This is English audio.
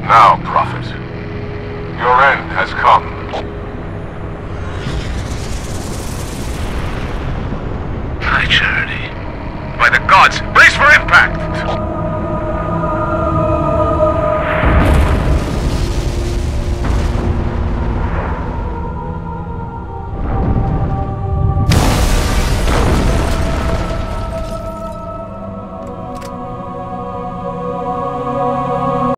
Now, Prophet, your end has come. My journey. By the gods, brace for impact!